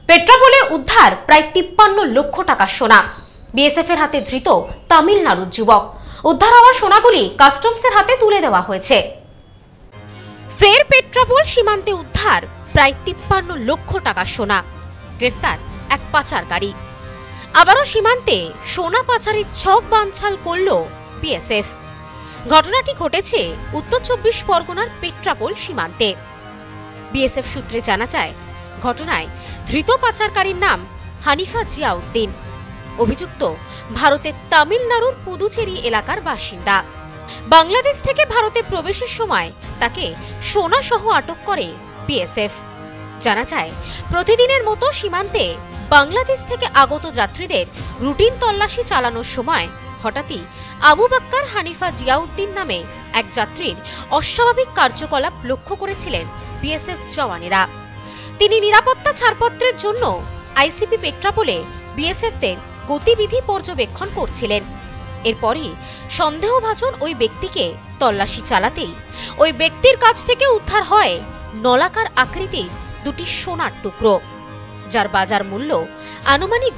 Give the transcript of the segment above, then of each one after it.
পেট্রাপোলে উদ্ধার প্রায় 53 লক্ষ টাকার সোনা। বিএসএফ এর হাতে ধৃত তামিলনাড়ুর যুবক। উদ্ধার হওয়া সোনাগুলি কাস্টমসের হাতে তুলে দেওয়া হয়েছে। ফের পেট্রাপোল সীমান্তে উদ্ধার প্রায় 53 লক্ষ টাকার সোনা। গ্রেফতার এক পাচারকারী। আবারও সীমান্তে সোনা পাচারের ছক বানচাল করল বিএসএফ। ঘটনাটি ঘটেছে উত্তর 24 পরগনার পেট্রাপোল সীমান্তে। বিএসএফ সূত্রে জানা যায়, ঘটনায় ধৃত পাচারকারীর নাম হানিফা জিয়াউদ্দিন। অভিযুক্ত ভারতের তামিলনাড়ুর পুদুচেরি এলাকার বাসিন্দা। বাংলাদেশ থেকে ভারতে প্রবেশের সময় তাকে সোনা সহ আটক করে বিএসএফ। জানা যায়, প্রতিদিনের মতো সীমান্তে বাংলাদেশ থেকে আগত যাত্রীদের রুটিন তল্লাশি চালানোর সময় হঠাৎই আবু বাক্কার হানিফা জিয়াউদ্দিন নামে এক যাত্রীর অস্বাভাবিক কার্যকলাপ লক্ষ্য করেছিলেন বিএসএফ জওয়ানেরা। তিনি নিরাপত্তা ছাড়পত্রের জন্য আইসিপি পেট্রাপোলে বিএসএফদের গতিবিধি পর্যবেক্ষণ করছিলেন। এরপরই সন্দেহভাজন ওই ব্যক্তিকে তল্লাশি চালাতেই ওই ব্যক্তির কাছ থেকে উদ্ধার হয় নলাকার আকৃতির দুটি সোনার টুকরো, যার বাজার মূল্য আনুমানিক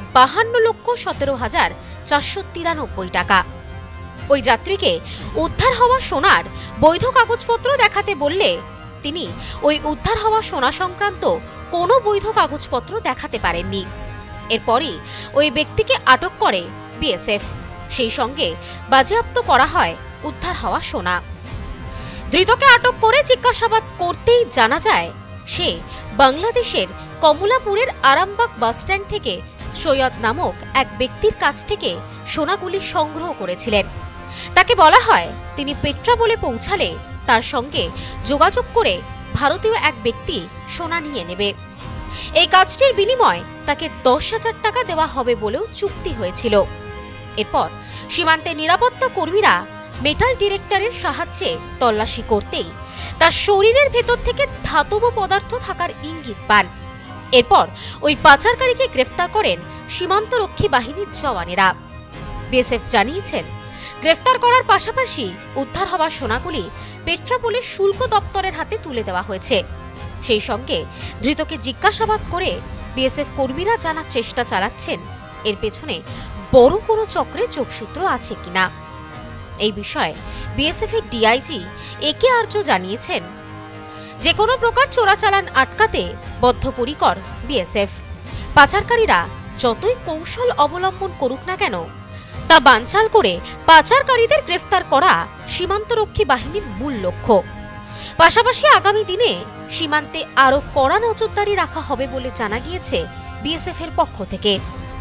52,17,493 টাকা। ওই যাত্রীকে উদ্ধার হওয়া সোনার বৈধ কাগজপত্র দেখাতে বললে তিনি ওই উদ্ধার হওয়া সোনা সংক্রান্ত কোনো বৈধ কাগজপত্র দেখাতে পারেননি। এরপরই ওই ব্যক্তিকে আটক করে বিএসএফ। সেই সঙ্গে বাজেয়াপ্ত করা হয় উদ্ধার হওয়া সোনা। ধৃতকে আটক করে জিজ্ঞাসাবাদ করতেই জানা যায়, সে বাংলাদেশের কমলাপুরের আরামবাগ বাসস্ট্যান্ড থেকে সৈয়দ নামক এক ব্যক্তির কাছ থেকে সোনাগুলি সংগ্রহ করেছিলেন। তাকে বলা হয় তিনি পেট্রাপোলে পৌঁছালে তার সঙ্গে যোগাযোগ করে ভারতীয় এক ব্যক্তি সোনা নিয়ে নেবে। এই কাজটির বিনিময়ে তাকে 10,000 টাকা দেওয়া হবে বলেও চুক্তি হয়েছিল। এরপর সীমান্তে নিরাপত্তা কর্মীরা মেটাল ডিটেক্টরের সাহায্যে তল্লাশি করতেই তার শরীরের ভেতর থেকে ধাতব পদার্থ থাকার ইঙ্গিত পান। এরপর ওই পাচারকারীকে গ্রেফতার করেন সীমান্তরক্ষী বাহিনীর জওয়ানেরা। বিএসএফ জানিয়েছেন, গ্রেফতার করার পাশাপাশি উদ্ধার হওয়া সোনাগুলি পেট্রাপোলের শুল্ক দপ্তরের হাতে তুলে দেওয়া হয়েছে। সেই সঙ্গে ধৃতকে জিজ্ঞাসাবাদ করে বিএসএফ কর্মীরা জানার চেষ্টা চালাচ্ছেন এর পেছনে বড় কোনো চক্রে যোগসূত্র আছে কিনা। এই বিষয়ে বিএসএফ এর ডিআইজি একে আর্য জানিয়েছেন, যে কোনো প্রকার চোরাচালান আটকাতে বদ্ধপরিকর বিএসএফ। পাচারকারীরা যতই কৌশল অবলম্বন করুক না কেন, তা বানচাল করে পাচারকারীদের গ্রেফতার করা সীমান্তরক্ষী বাহিনীর মূল লক্ষ্য। পাশাপাশি আগামী দিনে সীমান্তে আরও কড়া নজরদারি রাখা হবে বলে জানা গিয়েছে বিএসএফ এর পক্ষ থেকে।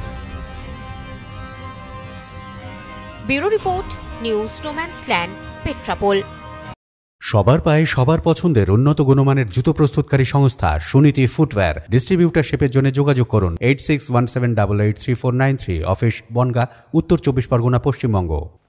Bureau report, news no man's land, Petrapole. সবার পায়ে সবার পছন্দের উন্নত গুণমানের জুতো প্রস্তুতকারী সংস্থা সুনীতি ফুটওয়্যার। ডিস্ট্রিবিউটারশিপের জন্য যোগাযোগ করুন 8617883493, অফিস বনগাঁ, উত্তর 24 পরগনা, পশ্চিমবঙ্গ।